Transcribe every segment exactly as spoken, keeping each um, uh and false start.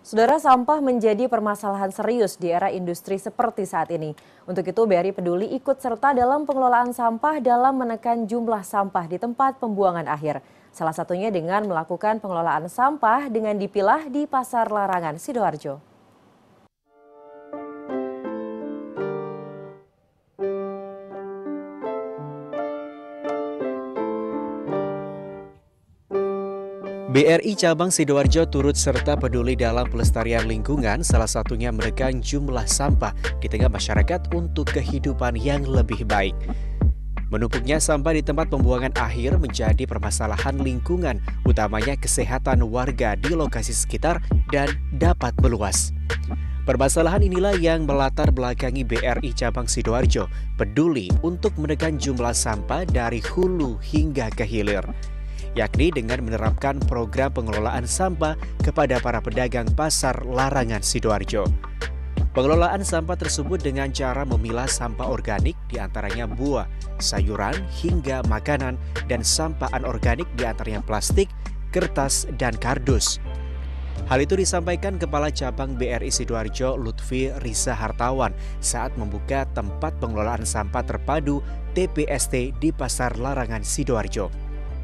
Saudara, sampah menjadi permasalahan serius di era industri seperti saat ini. Untuk itu, B R I Peduli ikut serta dalam pengelolaan sampah dalam menekan jumlah sampah di tempat pembuangan akhir. Salah satunya dengan melakukan pengelolaan sampah dengan dipilah di Pasar Larangan, Sidoarjo. B R I Cabang Sidoarjo turut serta peduli dalam pelestarian lingkungan, salah satunya menekan jumlah sampah di tengah masyarakat untuk kehidupan yang lebih baik. Menumpuknya sampah di tempat pembuangan akhir menjadi permasalahan lingkungan, utamanya kesehatan warga di lokasi sekitar dan dapat meluas. Permasalahan inilah yang melatar belakangi B R I Cabang Sidoarjo peduli untuk menekan jumlah sampah dari hulu hingga ke hilir, yakni dengan menerapkan program pengelolaan sampah kepada para pedagang Pasar Larangan Sidoarjo. Pengelolaan sampah tersebut dengan cara memilah sampah organik diantaranya buah, sayuran, hingga makanan, dan sampah anorganik diantaranya plastik, kertas, dan kardus. Hal itu disampaikan Kepala Cabang B R I Sidoarjo Lutfi Riza Hartawan saat membuka tempat pengelolaan sampah terpadu T P S T di Pasar Larangan Sidoarjo.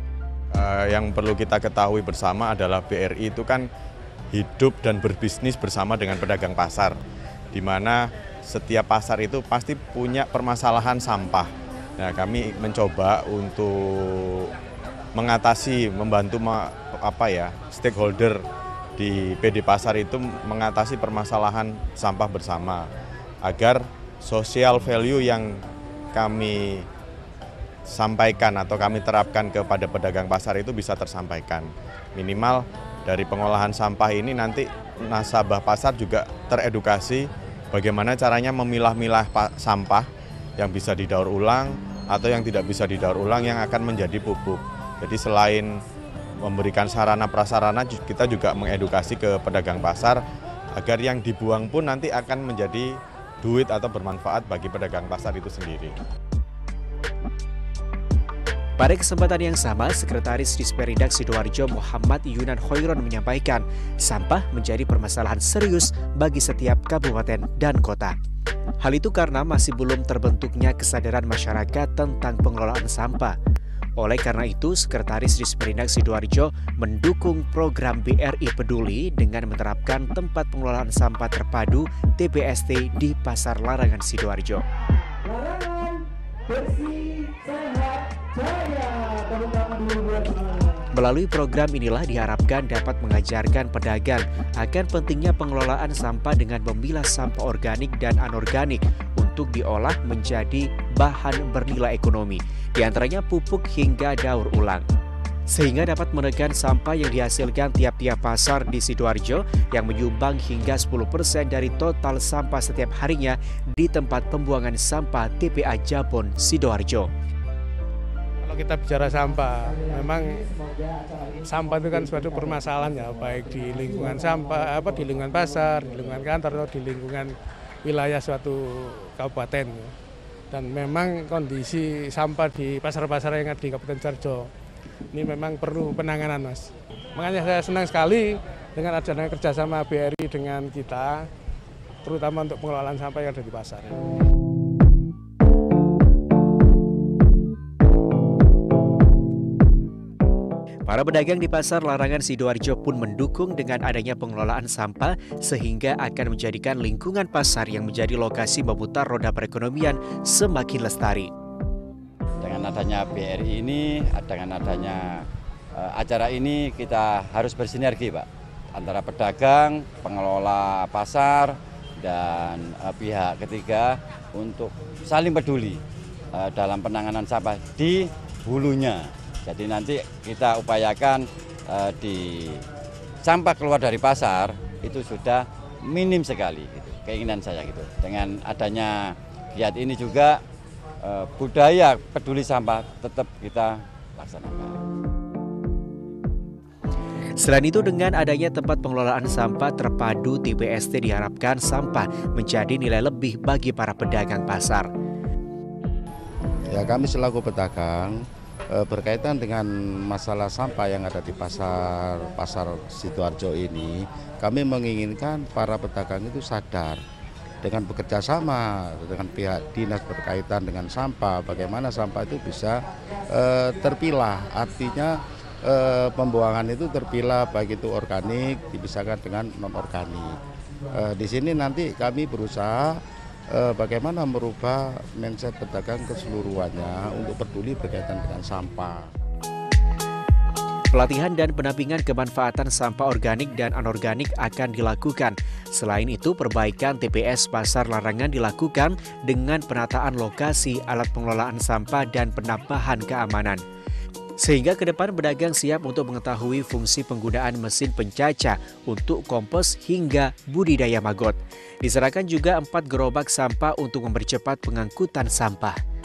Uh, yang perlu kita ketahui bersama adalah B R I itu kan hidup dan berbisnis bersama dengan pedagang pasar, di mana setiap pasar itu pasti punya permasalahan sampah. Nah, kami mencoba untuk mengatasi, membantu apa ya stakeholder di P D Pasar itu mengatasi permasalahan sampah bersama, agar social value yang kami sampaikan atau kami terapkan kepada pedagang pasar itu bisa tersampaikan. Minimal dari pengolahan sampah ini nanti nasabah pasar juga teredukasi bagaimana caranya memilah-milah sampah yang bisa didaur ulang atau yang tidak bisa didaur ulang yang akan menjadi pupuk. Jadi selain memberikan sarana prasarana, kita juga mengedukasi ke pedagang pasar agar yang dibuang pun nanti akan menjadi duit atau bermanfaat bagi pedagang pasar itu sendiri. Pada kesempatan yang sama, Sekretaris Disperindak Sidoarjo Muhammad Yunan Khoiron menyampaikan sampah menjadi permasalahan serius bagi setiap kabupaten dan kota. Hal itu karena masih belum terbentuknya kesadaran masyarakat tentang pengelolaan sampah. Oleh karena itu, Sekretaris Disperindak Sidoarjo mendukung program B R I Peduli dengan menerapkan tempat pengelolaan sampah terpadu T P S T di Pasar Larangan Sidoarjo. Larangan bersih, sehat, melalui program inilah diharapkan dapat mengajarkan pedagang akan pentingnya pengelolaan sampah dengan memilah sampah organik dan anorganik untuk diolah menjadi bahan bernilai ekonomi, diantaranya pupuk hingga daur ulang. Sehingga dapat menekan sampah yang dihasilkan tiap-tiap pasar di Sidoarjo yang menyumbang hingga sepuluh persen dari total sampah setiap harinya di tempat pembuangan sampah T P A Jabon Sidoarjo. Kalau kita bicara sampah, memang sampah itu kan suatu permasalahan ya, baik di lingkungan sampah, apa di lingkungan pasar, di lingkungan kantor, atau di lingkungan wilayah suatu kabupaten. Dan memang kondisi sampah di pasar-pasar yang ada di Kabupaten Sidoarjo ini memang perlu penanganan, Mas. Makanya saya senang sekali dengan adanya kerjasama B R I dengan kita, terutama untuk pengelolaan sampah yang ada di pasar. Para pedagang di Pasar Larangan Sidoarjo pun mendukung dengan adanya pengelolaan sampah sehingga akan menjadikan lingkungan pasar yang menjadi lokasi memutar roda perekonomian semakin lestari. Dengan adanya B R I ini, dengan adanya uh, acara ini kita harus bersinergi, Pak, antara pedagang, pengelola pasar, dan uh, pihak ketiga untuk saling peduli uh, dalam penanganan sampah di hulunya. Jadi nanti kita upayakan uh, di sampah keluar dari pasar itu sudah minim sekali, gitu. Keinginan saya gitu. Dengan adanya giat ini juga uh, budaya peduli sampah tetap kita laksanakan. Selain itu, dengan adanya tempat pengelolaan sampah terpadu T P S T diharapkan sampah menjadi nilai lebih bagi para pedagang pasar. Ya, kami selaku pedagang berkaitan dengan masalah sampah yang ada di pasar pasar Sidoarjo ini, kami menginginkan para pedagang itu sadar dengan bekerja sama dengan pihak dinas berkaitan dengan sampah, bagaimana sampah itu bisa e, terpilah, artinya e, pembuangan itu terpilah baik itu organik dipisahkan dengan non organik. E, di sini nanti kami berusaha e, bagaimana merubah mindset pedagang keseluruhannya untuk peduli berkaitan dengan sampah. Pelatihan dan pendampingan kemanfaatan sampah organik dan anorganik akan dilakukan. Selain itu, perbaikan T P S Pasar Larangan dilakukan dengan penataan lokasi, alat pengelolaan sampah, dan penambahan keamanan. Sehingga ke depan pedagang siap untuk mengetahui fungsi penggunaan mesin pencacah untuk kompos hingga budidaya maggot. Diserahkan juga empat gerobak sampah untuk mempercepat pengangkutan sampah.